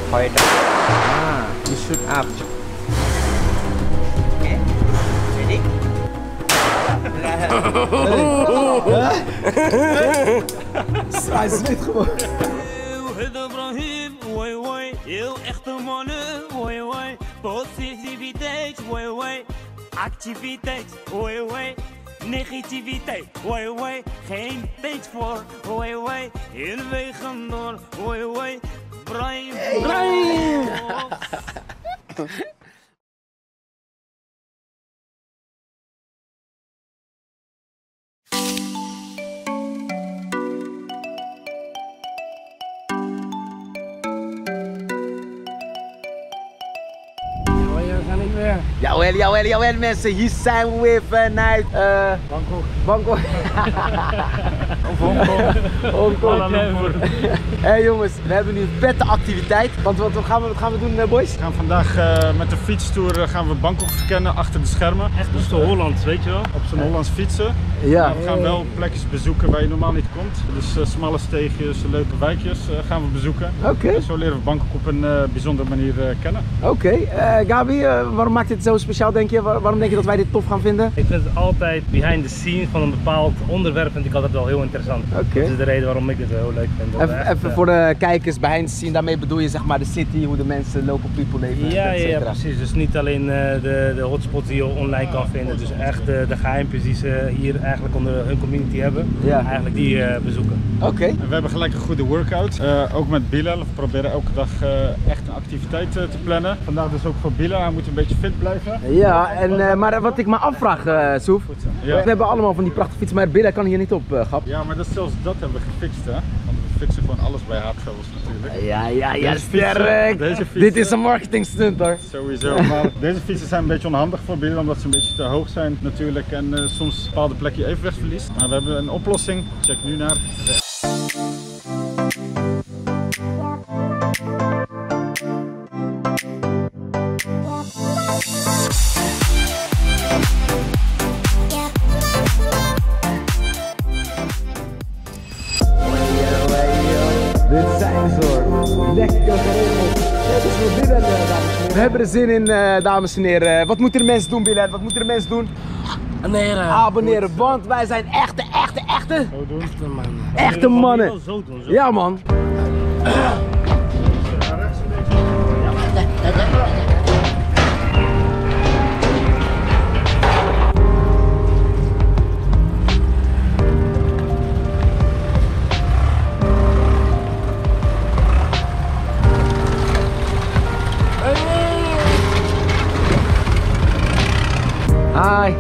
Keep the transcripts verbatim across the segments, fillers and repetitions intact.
Fire down. Ah, you shoot up. Okay, ready? Hij is niet gewoon. Heel echte mannen, woi woi. Positiviteit, woi woi. Activiteit, woi woi. Negativiteit, woi woi. Geen tijd voor, woi woi. In wegen door, woi woi. Brian, Brian. Jawel, jawel, jawel mensen, hier zijn we weer vanuit uh, Bangkok. Bangkok. Of Hongkong. Hongkong. Hé hey jongens, we hebben nu een vette activiteit. Want wat, wat, gaan, we, wat gaan we doen uh, boys? We gaan vandaag uh, met de fietstour uh, gaan we Bangkok verkennen achter de schermen. Echt op de Hollands, weet je wel? Op zijn Hollands fietsen. Ja. Maar we gaan wel plekjes bezoeken waar je normaal niet komt. Dus uh, smalle steegjes, leuke wijkjes uh, gaan we bezoeken. Oké. Okay. Zo leren we Bangkok op een uh, bijzondere manier uh, kennen. Oké. Okay. Uh, Gabi, uh, waarom maakt dit zo speciaal denk je? Waar, waarom denk je dat wij dit tof gaan vinden? Ik vind het altijd behind the scenes van een bepaald onderwerp vind ik altijd wel heel interessant. Oké. Okay. Dat is de reden waarom ik dit heel leuk vind. Even, echt, even uh... voor de kijkers behind the scene, daarmee bedoel je zeg maar de city, hoe de mensen, local people leven. Ja, ja, ja, precies. Dus niet alleen uh, de, de hotspots die je online kan vinden, dus echt uh, de geheimpjes die ze hier eigenlijk onder hun community hebben, ja. Eigenlijk die uh, bezoeken. Oké. Okay. We hebben gelijk een goede workout, uh, ook met Bilal. We proberen elke dag uh, echt een activiteit uh, te plannen. Vandaag dus ook voor Bilal, hij moet een beetje fit blijven. Ja, en, uh, maar wat ik me afvraag, uh, Soef, ja. We hebben allemaal van die prachtige fietsen, maar Bilal kan hier niet op, uh, Gap. Ja, maar dat, zelfs dat hebben we gefixt, hè. Want we fixen gewoon alles bij Hardtravels natuurlijk. Ja, ja, ja, sterk! Dit is een marketing stunt hoor. Sowieso, maar deze fietsen zijn een beetje onhandig voor Bilal, omdat ze een beetje te hoog zijn natuurlijk en uh, soms bepaalde plekken evenwicht verliest. Maar we hebben een oplossing, check nu naar rechts. Dit zijn ze hoor. Lekker geregeld. Dit is voor Bilal, dames en heren. We hebben er zin in, uh, dames en heren. Wat moeten de mensen doen, Bilal? Wat moeten de mensen doen? Abonneren. Abonneren, want wij zijn echte, echte, echte. Zo doen. Echte mannen. Echte mannen. Zo doen, zo. Ja, man. Hi.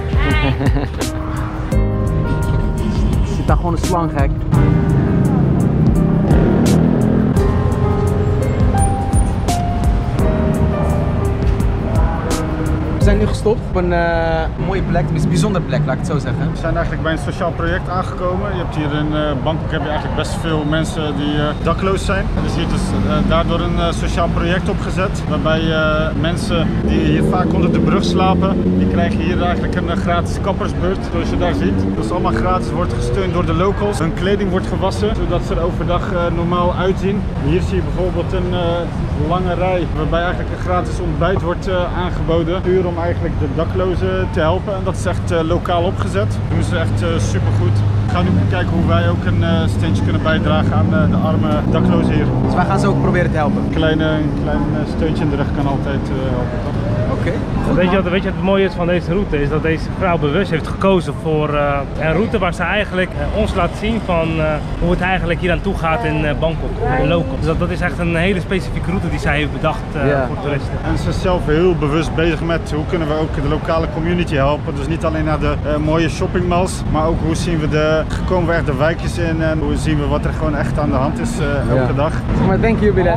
Zit daar gewoon een slang, gek. We zijn nu gestopt op een uh, mooie plek, een bijzondere plek, laat ik het zo zeggen. We zijn eigenlijk bij een sociaal project aangekomen. Je hebt hier in uh, Bangkok heb je eigenlijk best veel mensen die uh, dakloos zijn. Er is hier dus uh, daardoor een uh, sociaal project opgezet, waarbij uh, mensen die hier vaak onder de brug slapen, die krijgen hier eigenlijk een uh, gratis kappersbeurt, zoals je daar ziet. Dat is allemaal gratis, wordt gesteund door de locals. Hun kleding wordt gewassen, zodat ze er overdag uh, normaal uitzien. Hier zie je bijvoorbeeld een uh, lange rij, waarbij eigenlijk een gratis ontbijt wordt uh, aangeboden. Puur om eigenlijk de daklozen te helpen en dat is echt uh, lokaal opgezet. Dat doen ze echt uh, super goed. We gaan nu kijken hoe wij ook een uh, steentje kunnen bijdragen aan uh, de arme daklozen hier. Dus wij gaan ze ook proberen te helpen. Een klein, een klein uh, steuntje in de rug kan altijd uh, helpen. Oké. Okay. Weet je, wat, weet je wat het mooie is van deze route? Is dat deze vrouw bewust heeft gekozen voor uh, een route waar ze eigenlijk uh, ons laat zien van uh, hoe het eigenlijk hier aan toe gaat in uh, Bangkok, de locals. Dus dat, dat is echt een hele specifieke route die zij heeft bedacht uh, yeah. voor toeristen. En ze is zelf heel bewust bezig met hoe kunnen we ook de lokale community helpen. Dus niet alleen naar de uh, mooie shoppingmalls, maar ook hoe zien we de, komen we echt de wijkjes in en hoe zien we wat er gewoon echt aan de hand is uh, elke yeah. dag. Maar thank you, Bilal.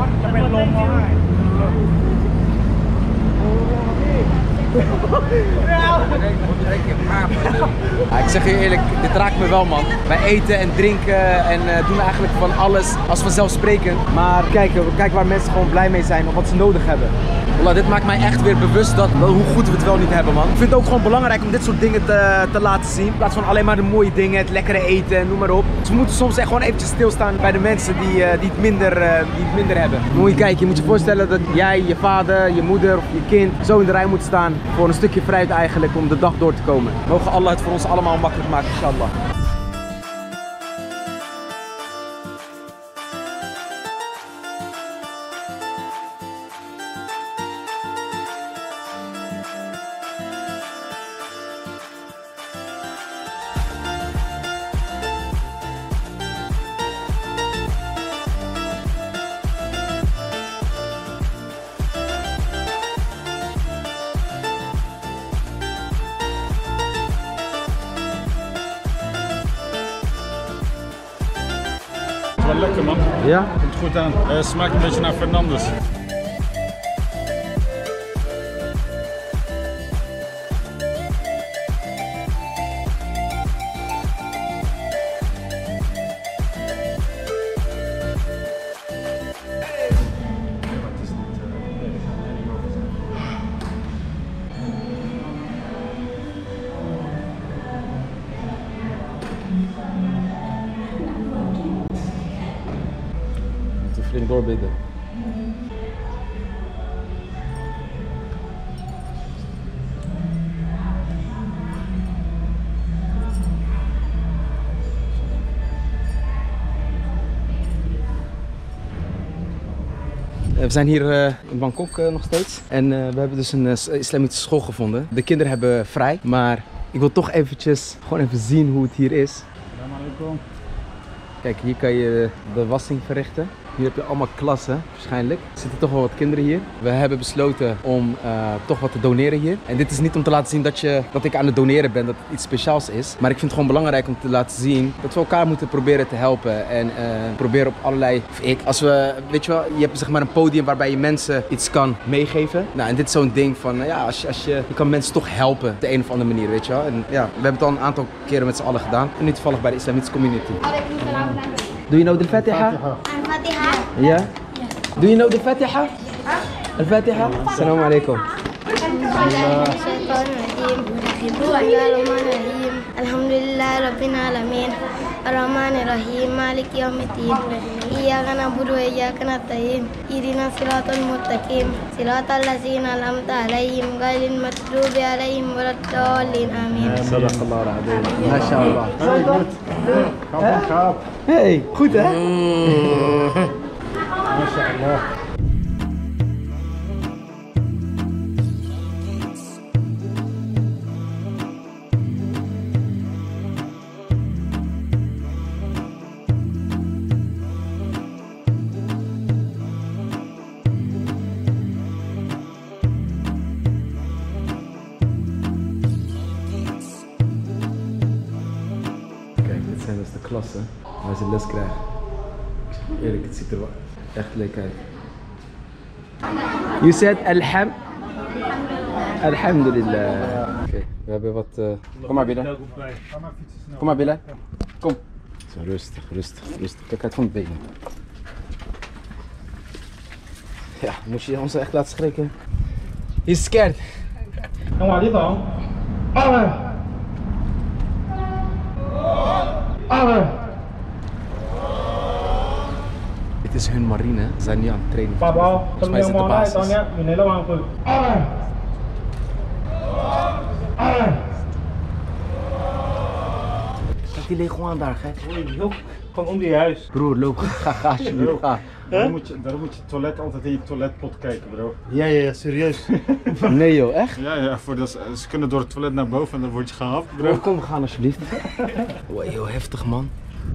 Ja, ik zeg je eerlijk, dit raakt me wel, man. Wij eten en drinken en uh, doen eigenlijk van alles als vanzelfsprekend. Maar kijk, kijk waar mensen gewoon blij mee zijn of wat ze nodig hebben. Wallah, dit maakt mij echt weer bewust dat, hoe goed we het wel niet hebben, man. Ik vind het ook gewoon belangrijk om dit soort dingen te, te laten zien. In plaats van alleen maar de mooie dingen, het lekkere eten, noem maar op. Dus we moeten soms echt gewoon eventjes stilstaan bij de mensen die, uh, die, het, minder, uh, die het minder hebben. Moet je kijken, je moet je voorstellen dat jij, je vader, je moeder of je kind zo in de rij moet staan voor een stukje fruit eigenlijk om de dag door te komen. Mogen Allah het voor ons allemaal makkelijk maken, inshallah. Wel lekker, man. Ja? Komt goed aan. Uh, smaakt een beetje naar Fernandes. Flink doorbidden. We zijn hier uh, in Bangkok uh, nog steeds en uh, we hebben dus een uh, islamitische school gevonden. De kinderen hebben vrij, maar ik wil toch eventjes gewoon even zien hoe het hier is. Kijk, hier kan je de wassing verrichten. Hier heb je allemaal klassen, waarschijnlijk. Er zitten toch wel wat kinderen hier. We hebben besloten om uh, toch wat te doneren hier. En dit is niet om te laten zien dat, je, dat ik aan het doneren ben, dat het iets speciaals is. Maar ik vind het gewoon belangrijk om te laten zien dat we elkaar moeten proberen te helpen. En uh, proberen op allerlei, of ik, als we, weet je wel, je hebt zeg maar een podium waarbij je mensen iets kan meegeven. Nou, en dit is zo'n ding van, uh, ja, als je, als je, je kan mensen toch helpen op de een of andere manier, weet je wel. En ja, we hebben het al een aantal keren met z'n allen gedaan. En nu toevallig bij de islamitische community. Do you know the Fatiha? Al-Fatiha? Yeah? Do you know the Fatiha? Al-Fatiha? Assalamu alaikum. Alhamdulillah Rabbil Alamin. Ar-Rahmanir Rahim. Malik Yawmiddin. Iyyaka na'budu wa iyyaka nasta'in. Ihdinas siratal mustaqim. Siratal ladzina an'amta 'alaihim ghayril maghdubi 'alaihim waladdallin. Amin. Sadaqallahu al-azim. Mashallah. Gaap, gaap. Hey, goed hè? Mashallah. Zijn dus de klassen waar ze les krijgen. Eerlijk, het ziet er wel echt leuk uit. You said alham... Alhamdulillah. Oké, okay, we hebben wat... Uh... Kom maar binnen. Kom maar binnen. Kom. Zo, rustig, rustig, rustig. Kijk uit van de benen. Ja, moest je ons echt laten schrikken? He's scared. Kom maar, dit dan. Allee! Allee! Dit is hun marine, ze zijn nu aan het trainen. Papa, volgens mij is het de basis. Allee! Allee! Kijk die leguaan daar, gek. Gewoon om die huis. Broer, loop, ga, ga alsjeblieft, ga. Daarom moet, je, daarom moet je toilet altijd in je toiletpot kijken, bro. Ja, ja, ja, serieus. Nee joh, echt? Ja, ja, voor dat, ze kunnen door het toilet naar boven en dan word je gehaald, bro. Bro, kom, we gaan alsjeblieft. Wow, heel heftig man.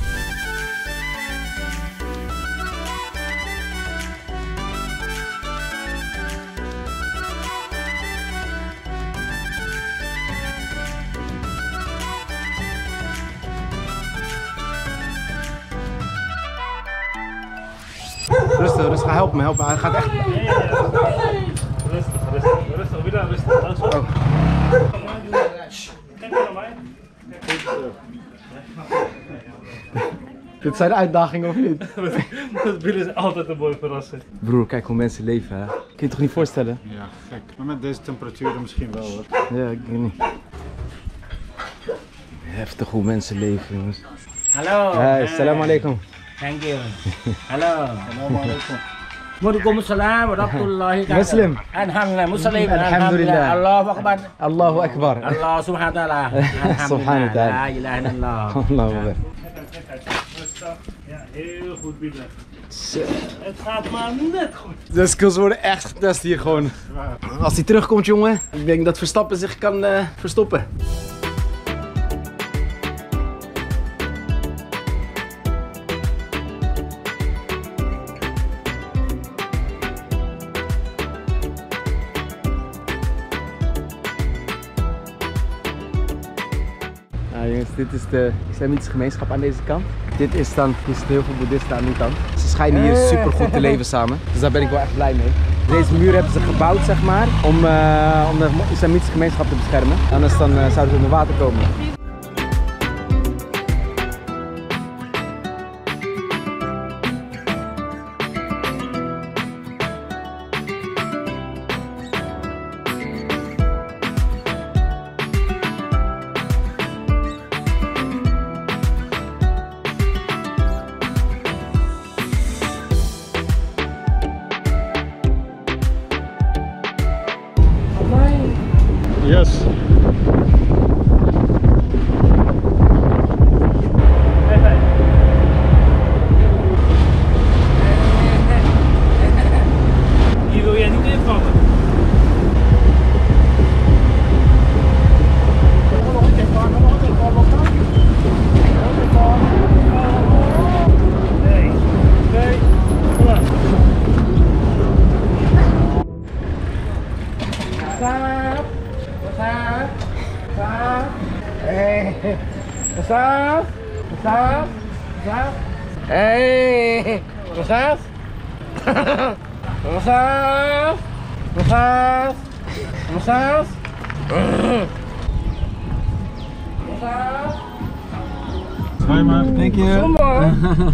Rustig, rustig, help me, help me. Hij gaat echt... Rustig, rustig, rustig, weer rustig. Oh. Kijk naar mij. Dit zijn uitdagingen of niet? Dat Bilal is altijd een mooie verrassing. Broer, kijk hoe mensen leven, hè. Kun je je toch niet voorstellen? Ja, gek. Maar met deze temperaturen misschien wel hoor. Ja, ik weet niet. Heftig hoe mensen leven, jongens. Hallo. Hey, salam alaikum. Thank you. Hallo. Waalaikumsalam warahmatullahi wabarakatuh. Muslim. Alhamdulillah, Muslim. Alhamdulillah. Allahu akbar. Allahu akbar. Allah subhanahu wa ta'ala. Subhanahu wa ta'ala. La ilaha illallah. Allahu akbar. Ja, heel goed Bilal. Het gaat maar net goed. De skills worden echt getest hier gewoon. Als hij terugkomt, jongen, ik denk dat Verstappen zich kan uh, verstoppen. Nou jongens, dit is de islamitische gemeenschap aan deze kant. Dit is dan, hier zitten heel veel boeddhisten aan die kant. Ze schijnen hier super goed te leven samen, dus daar ben ik wel echt blij mee. Deze muur hebben ze gebouwd, zeg maar, om, uh, om de islamitische gemeenschap te beschermen. Anders dan, uh, zouden ze onder water komen. Yes. Hier wil jij niet invallen. Nee, nee, kom maar. Stop. Stop. Stop. Hey. Stop. Stop. Stop. Hey. Stop. Stop. Stop. Stop. Hi man. Thank you. Kom maar.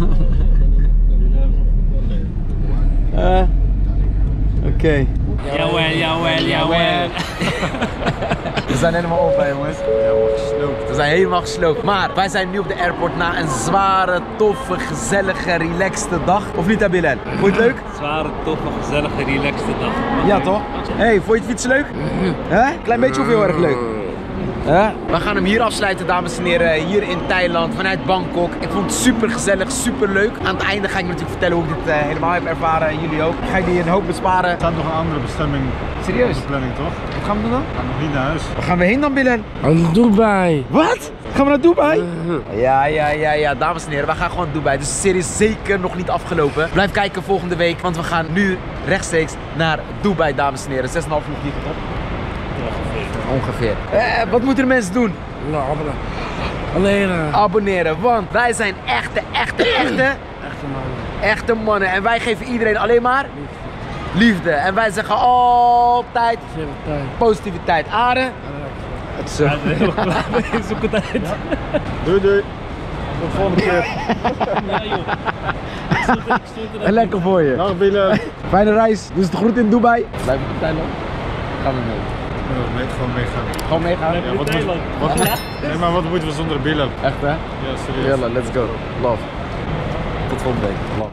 Uh, Oké. Okay. Jawel, jawel, jawel. We zijn helemaal op, hè, jongens. Helemaal gesloopt. We zijn helemaal gesloopt. Maar wij zijn nu op de airport na een zware, toffe, gezellige, relaxte dag. Of niet, hè, Bilal? Vond je het leuk? Zware, toffe, gezellige, relaxte dag. Ja, toch? Hé, hey, vond je het fietsen leuk? Hè? Klein beetje of heel erg leuk? Huh? We gaan hem hier afsluiten, dames en heren. Hier in Thailand, vanuit Bangkok. Ik vond het super gezellig, super leuk. Aan het einde ga ik natuurlijk vertellen hoe ik dit uh, helemaal heb ervaren. En jullie ook. Ik ga jullie een hoop besparen. Er staat nog een andere bestemming Serieus? op de planning, toch? Wat gaan we doen dan? We gaan nog niet naar huis. Waar gaan we heen dan, Bilal? Aan Dubai. Wat? Gaan we naar Dubai? Ja, ja, ja, ja, dames en heren, we gaan gewoon naar Dubai. Dus de serie is zeker nog niet afgelopen. Blijf kijken volgende week, want we gaan nu rechtstreeks naar Dubai, dames en heren. zes en een half uur vliegen, toch? Ongeveer. Eh, wat moeten de mensen doen? Nou, abonneren. Abonneren, want wij zijn echte, echte, echte, Echte man. echte mannen. En wij geven iedereen alleen maar liefde. En wij zeggen altijd positiviteit. Aarde. Het is zo. Ja, heel klaar. Zoek het uit. Doei doei. Tot de volgende keer. Ja joh. Ik stond er, ik stond er. En lekker voor je. Dag Bilal. Fijne reis. Doe ze de groet in Dubai. Blijf in Thailand. Gaan we mee. Nee, gewoon meegaan. Gewoon meegaan. Ja, wat moet, wat, nee, maar wat moeten we zonder Bilal? Echt hè? Ja, serieus. Jalla, let's go. Love. Tot volgende week. Love.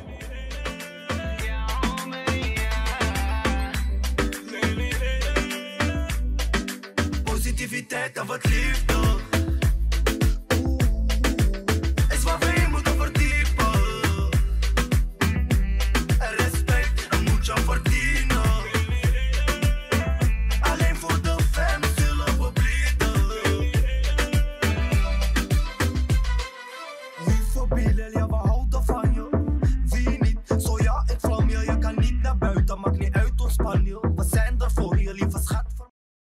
Positiviteit en wat liefde. Is wat we moeten verdiepen. Respect en moet je verdiepen.